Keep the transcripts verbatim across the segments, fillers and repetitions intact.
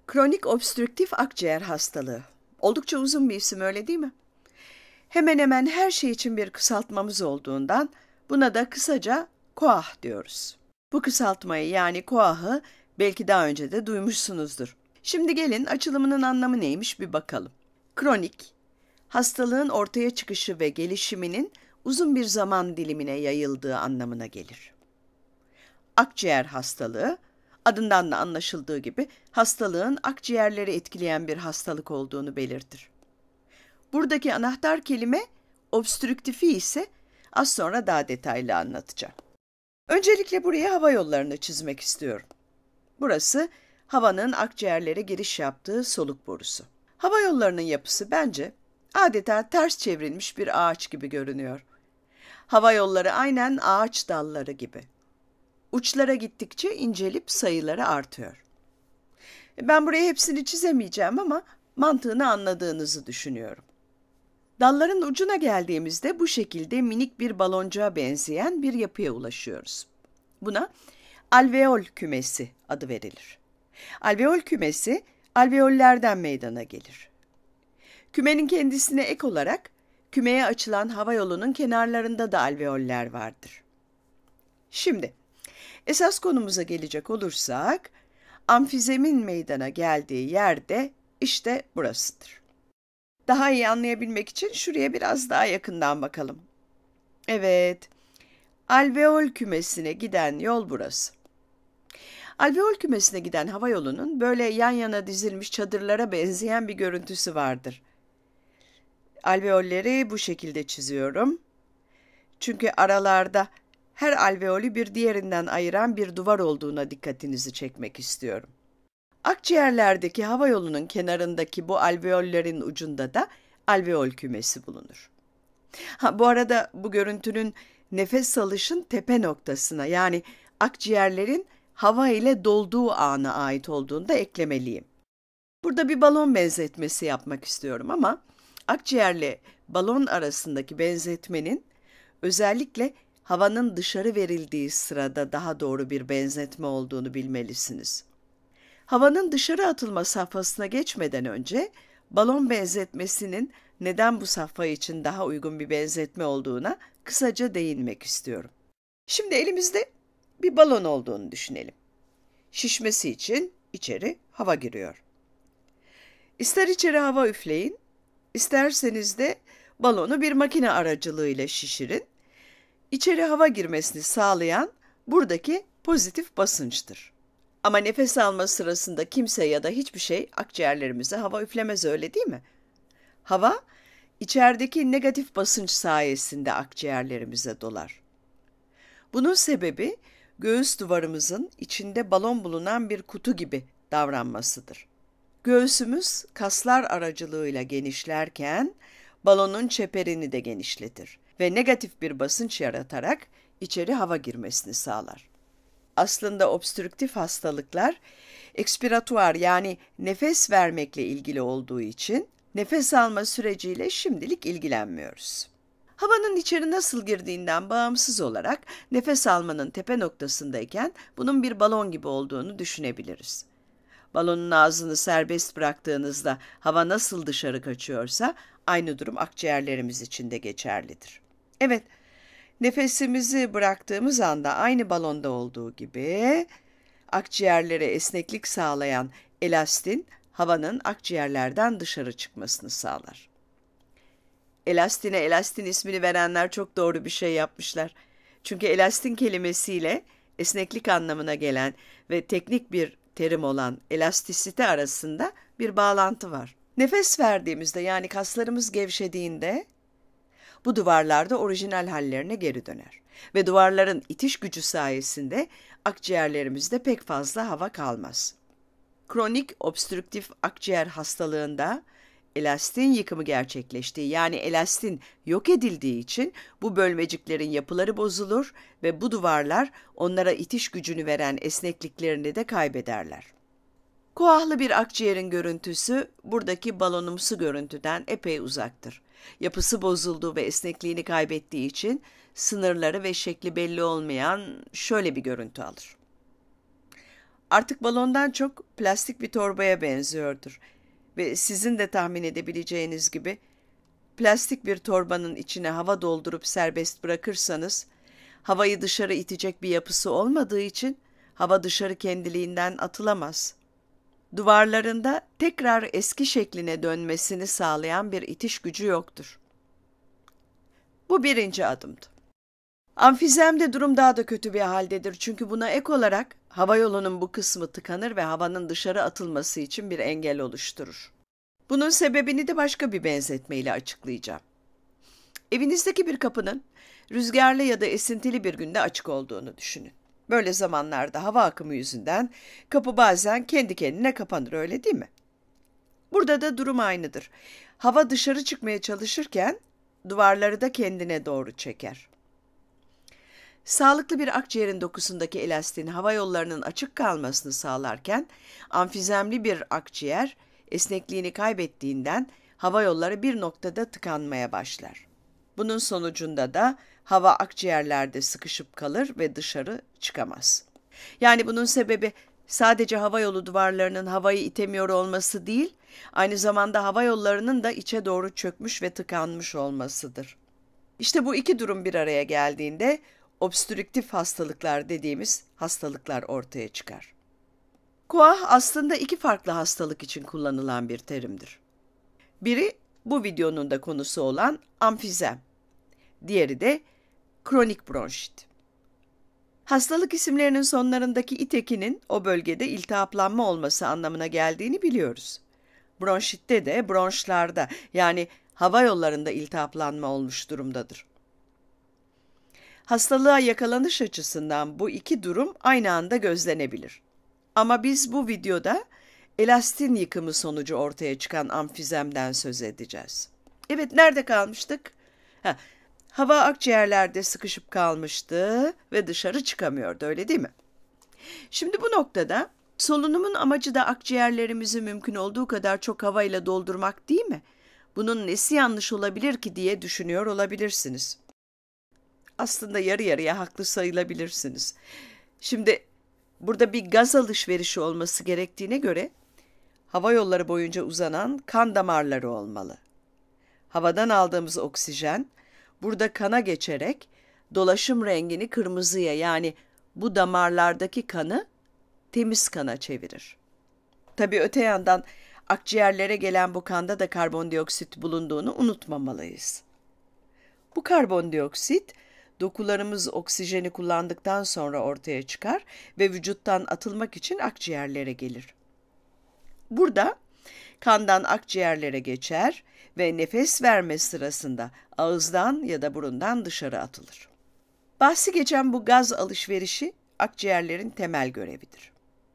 Kronik obstrüktif akciğer hastalığı. Oldukça uzun bir isim, öyle değil mi? Hemen hemen her şey için bir kısaltmamız olduğundan buna da kısaca KOAH diyoruz. Bu kısaltmayı yani KOAH'ı belki daha önce de duymuşsunuzdur. Şimdi gelin açılımının anlamı neymiş bir bakalım. Kronik, hastalığın ortaya çıkışı ve gelişiminin uzun bir zaman dilimine yayıldığı anlamına gelir. Akciğer hastalığı, adından da anlaşıldığı gibi hastalığın akciğerleri etkileyen bir hastalık olduğunu belirtir. Buradaki anahtar kelime obstrüktifi ise az sonra daha detaylı anlatacağım. Öncelikle buraya hava yollarını çizmek istiyorum. Burası havanın akciğerlere giriş yaptığı soluk borusu. Hava yollarının yapısı bence adeta ters çevrilmiş bir ağaç gibi görünüyor. Hava yolları aynen ağaç dalları gibi. Uçlara gittikçe incelip sayıları artıyor. Ben buraya hepsini çizemeyeceğim ama mantığını anladığınızı düşünüyorum. Dalların ucuna geldiğimizde bu şekilde minik bir baloncuğa benzeyen bir yapıya ulaşıyoruz. Buna alveol kümesi adı verilir. Alveol kümesi alveollerden meydana gelir. Kümenin kendisine ek olarak kümeye açılan hava yolunun kenarlarında da alveoller vardır. Şimdi esas konumuza gelecek olursak, amfizemin meydana geldiği yerde işte burasıdır. Daha iyi anlayabilmek için şuraya biraz daha yakından bakalım. Evet, alveol kümesine giden yol burası. Alveol kümesine giden hava yolunun böyle yan yana dizilmiş çadırlara benzeyen bir görüntüsü vardır. Alveolleri bu şekilde çiziyorum. Çünkü aralarda her alveolü bir diğerinden ayıran bir duvar olduğuna dikkatinizi çekmek istiyorum. Akciğerlerdeki hava yolunun kenarındaki bu alveollerin ucunda da alveol kümesi bulunur. Ha, bu arada bu görüntünün nefes alışın tepe noktasına yani akciğerlerin hava ile dolduğu ana ait olduğunu da eklemeliyim. Burada bir balon benzetmesi yapmak istiyorum ama akciğerle balon arasındaki benzetmenin özellikle havanın dışarı verildiği sırada daha doğru bir benzetme olduğunu bilmelisiniz. Havanın dışarı atılma safhasına geçmeden önce balon benzetmesinin neden bu safha için daha uygun bir benzetme olduğuna kısaca değinmek istiyorum. Şimdi elimizde bir balon olduğunu düşünelim. Şişmesi için içeri hava giriyor. İster içeri hava üfleyin, isterseniz de balonu bir makine aracılığıyla şişirin. İçeri hava girmesini sağlayan buradaki pozitif basınçtır. Ama nefes alma sırasında kimse ya da hiçbir şey akciğerlerimize hava üflemez, öyle değil mi? Hava, içerideki negatif basınç sayesinde akciğerlerimize dolar. Bunun sebebi göğüs duvarımızın içinde balon bulunan bir kutu gibi davranmasıdır. Göğsümüz kaslar aracılığıyla genişlerken balonun çeperini de genişletir ve negatif bir basınç yaratarak içeri hava girmesini sağlar. Aslında obstrüktif hastalıklar ekspiratuar yani nefes vermekle ilgili olduğu için nefes alma süreciyle şimdilik ilgilenmiyoruz. Havanın içeri nasıl girdiğinden bağımsız olarak nefes almanın tepe noktasındayken bunun bir balon gibi olduğunu düşünebiliriz. Balonun ağzını serbest bıraktığınızda hava nasıl dışarı kaçıyorsa aynı durum akciğerlerimiz için de geçerlidir. Evet, nefesimizi bıraktığımız anda aynı balonda olduğu gibi akciğerlere esneklik sağlayan elastin havanın akciğerlerden dışarı çıkmasını sağlar. Elastine elastin ismini verenler çok doğru bir şey yapmışlar. Çünkü elastin kelimesiyle esneklik anlamına gelen ve teknik bir terim olan elastisite arasında bir bağlantı var. Nefes verdiğimizde yani kaslarımız gevşediğinde bu duvarlar da orijinal hallerine geri döner. Ve duvarların itiş gücü sayesinde akciğerlerimizde pek fazla hava kalmaz. Kronik obstrüktif akciğer hastalığında elastin yıkımı gerçekleştiği yani elastin yok edildiği için bu bölmeciklerin yapıları bozulur ve bu duvarlar onlara itiş gücünü veren esnekliklerini de kaybederler. Koahlı bir akciğerin görüntüsü buradaki balonumsu görüntüden epey uzaktır. Yapısı bozulduğu ve esnekliğini kaybettiği için sınırları ve şekli belli olmayan şöyle bir görüntü alır. Artık balondan çok plastik bir torbaya benziyordur. Ve sizin de tahmin edebileceğiniz gibi plastik bir torbanın içine hava doldurup serbest bırakırsanız, havayı dışarı itecek bir yapısı olmadığı için hava dışarı kendiliğinden atılamaz. Duvarlarında tekrar eski şekline dönmesini sağlayan bir itiş gücü yoktur. Bu birinci adımdı. Amfizemde durum daha da kötü bir haldedir çünkü buna ek olarak havayolunun bu kısmı tıkanır ve havanın dışarı atılması için bir engel oluşturur. Bunun sebebini de başka bir benzetmeyle açıklayacağım. Evinizdeki bir kapının rüzgarlı ya da esintili bir günde açık olduğunu düşünün. Böyle zamanlarda hava akımı yüzünden kapı bazen kendi kendine kapanır, öyle değil mi? Burada da durum aynıdır. Hava dışarı çıkmaya çalışırken duvarları da kendine doğru çeker. Sağlıklı bir akciğerin dokusundaki elastin hava yollarının açık kalmasını sağlarken, amfizemli bir akciğer esnekliğini kaybettiğinden hava yolları bir noktada tıkanmaya başlar. Bunun sonucunda da hava akciğerlerde sıkışıp kalır ve dışarı çıkamaz. Yani bunun sebebi sadece havayolu duvarlarının havayı itemiyor olması değil, aynı zamanda hava yollarının da içe doğru çökmüş ve tıkanmış olmasıdır. İşte bu iki durum bir araya geldiğinde obstrüktif hastalıklar dediğimiz hastalıklar ortaya çıkar. Koah aslında iki farklı hastalık için kullanılan bir terimdir. Biri bu videonun da konusu olan amfizem, diğeri de kronik bronşit. Hastalık isimlerinin sonlarındaki it ekinin o bölgede iltihaplanma olması anlamına geldiğini biliyoruz. Bronşitte de bronşlarda yani hava yollarında iltihaplanma olmuş durumdadır. Hastalığa yakalanış açısından bu iki durum aynı anda gözlenebilir. Ama biz bu videoda elastin yıkımı sonucu ortaya çıkan amfizemden söz edeceğiz. Evet, nerede kalmıştık? Ha, hava akciğerlerde sıkışıp kalmıştı ve dışarı çıkamıyordu, öyle değil mi? Şimdi bu noktada solunumun amacı da akciğerlerimizi mümkün olduğu kadar çok havayla doldurmak değil mi? Bunun nesi yanlış olabilir ki diye düşünüyor olabilirsiniz. Aslında yarı yarıya haklı sayılabilirsiniz. Şimdi burada bir gaz alışverişi olması gerektiğine göre hava yolları boyunca uzanan kan damarları olmalı. Havadan aldığımız oksijen burada kana geçerek dolaşım rengini kırmızıya, yani bu damarlardaki kanı temiz kana çevirir. Tabii öte yandan akciğerlere gelen bu kanda da karbondioksit bulunduğunu unutmamalıyız. Bu karbondioksit dokularımız oksijeni kullandıktan sonra ortaya çıkar ve vücuttan atılmak için akciğerlere gelir. Burada kandan akciğerlere geçer ve nefes verme sırasında ağızdan ya da burundan dışarı atılır. Bahsi geçen bu gaz alışverişi akciğerlerin temel görevidir.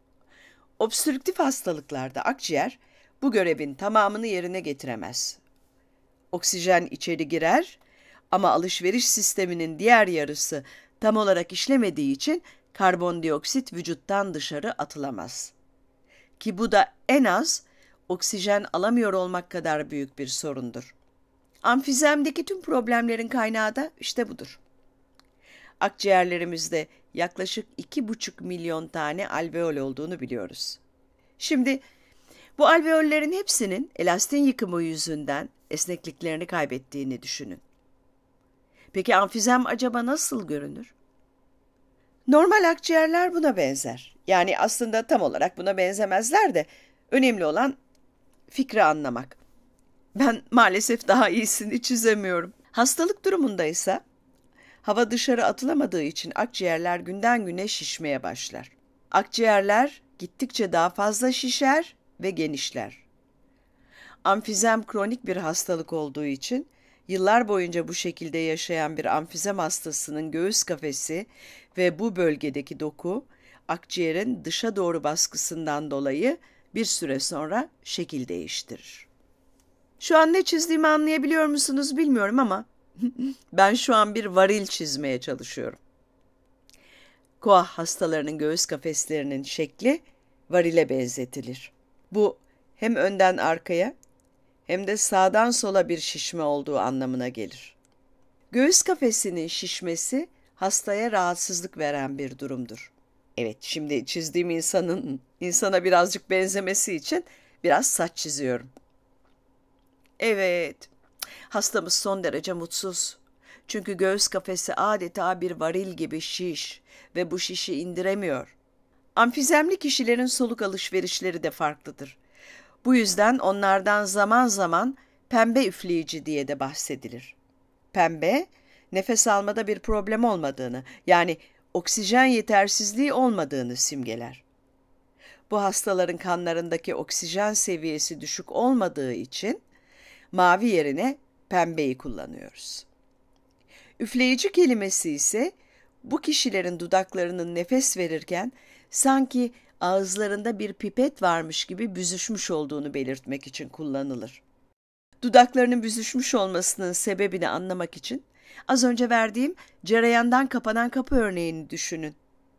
Obstrüktif hastalıklarda akciğer bu görevin tamamını yerine getiremez. Oksijen içeri girer ama alışveriş sisteminin diğer yarısı tam olarak işlemediği için karbondioksit vücuttan dışarı atılamaz. Ki bu da en az oksijen alamıyor olmak kadar büyük bir sorundur. Amfizemdeki tüm problemlerin kaynağı da işte budur. Akciğerlerimizde yaklaşık iki buçuk milyon tane alveol olduğunu biliyoruz. Şimdi bu alveollerin hepsinin elastin yıkımı yüzünden esnekliklerini kaybettiğini düşünün. Peki amfizem acaba nasıl görünür? Normal akciğerler buna benzer. Yani aslında tam olarak buna benzemezler de önemli olan fikri anlamak. Ben maalesef daha iyisini çizemiyorum. Hastalık durumunda ise hava dışarı atılamadığı için akciğerler günden güne şişmeye başlar. Akciğerler gittikçe daha fazla şişer ve genişler. Amfizem kronik bir hastalık olduğu için yıllar boyunca bu şekilde yaşayan bir amfizem hastasının göğüs kafesi ve bu bölgedeki doku akciğerin dışa doğru baskısından dolayı bir süre sonra şekil değiştirir. Şu an ne çizdiğimi anlayabiliyor musunuz bilmiyorum ama ben şu an bir varil çizmeye çalışıyorum. Koah hastalarının göğüs kafeslerinin şekli varile benzetilir. Bu hem önden arkaya hem de sağdan sola bir şişme olduğu anlamına gelir. Göğüs kafesinin şişmesi hastaya rahatsızlık veren bir durumdur. Evet, şimdi çizdiğim insanın insana birazcık benzemesi için biraz saç çiziyorum. Evet, hastamız son derece mutsuz. Çünkü göğüs kafesi adeta bir varil gibi şiş ve bu şişi indiremiyor. Amfizemli kişilerin soluk alışverişleri de farklıdır. Bu yüzden onlardan zaman zaman pembe üfleyici diye de bahsedilir. Pembe, nefes almada bir problem olmadığını, yani oksijen yetersizliği olmadığını simgeler. Bu hastaların kanlarındaki oksijen seviyesi düşük olmadığı için mavi yerine pembeyi kullanıyoruz. Üfleyici kelimesi ise bu kişilerin dudaklarının nefes verirken sanki ağızlarında bir pipet varmış gibi büzüşmüş olduğunu belirtmek için kullanılır. Dudaklarının büzüşmüş olmasının sebebini anlamak için az önce verdiğim cereyandan kapanan kapı örneğini düşünün.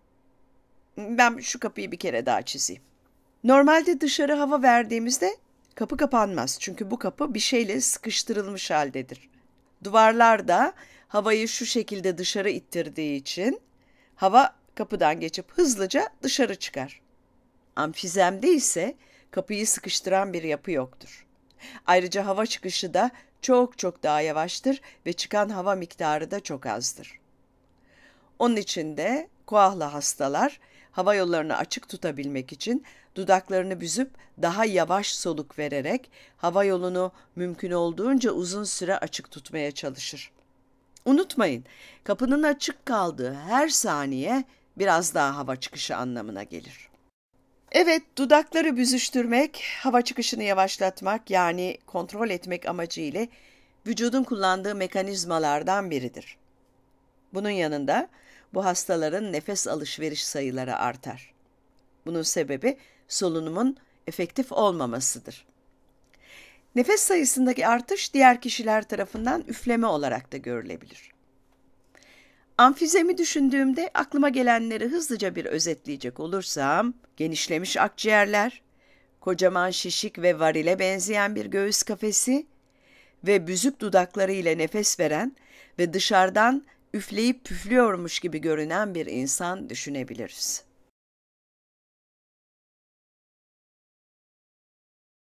Ben şu kapıyı bir kere daha çizeyim. Normalde dışarı hava verdiğimizde kapı kapanmaz çünkü bu kapı bir şeyle sıkıştırılmış haldedir. Duvarlar da havayı şu şekilde dışarı ittirdiği için hava kapıdan geçip hızlıca dışarı çıkar. Amfizemde ise kapıyı sıkıştıran bir yapı yoktur. Ayrıca hava çıkışı da çok çok daha yavaştır ve çıkan hava miktarı da çok azdır. Onun için de koahlı hastalar hava yollarını açık tutabilmek için dudaklarını büzüp daha yavaş soluk vererek hava yolunu mümkün olduğunca uzun süre açık tutmaya çalışır. Unutmayın, kapının açık kaldığı her saniye biraz daha hava çıkışı anlamına gelir. Evet, dudakları büzüştürmek, hava çıkışını yavaşlatmak yani kontrol etmek amacıyla vücudun kullandığı mekanizmalardan biridir. Bunun yanında bu hastaların nefes alışveriş sayıları artar. Bunun sebebi solunumun efektif olmamasıdır. Nefes sayısındaki artış diğer kişiler tarafından üfleme olarak da görülebilir. Amfizemi düşündüğümde aklıma gelenleri hızlıca bir özetleyecek olursam, genişlemiş akciğerler, kocaman şişik ve varile benzeyen bir göğüs kafesi ve büzük dudakları ile nefes veren ve dışarıdan üfleyip püflüyormuş gibi görünen bir insan düşünebiliriz.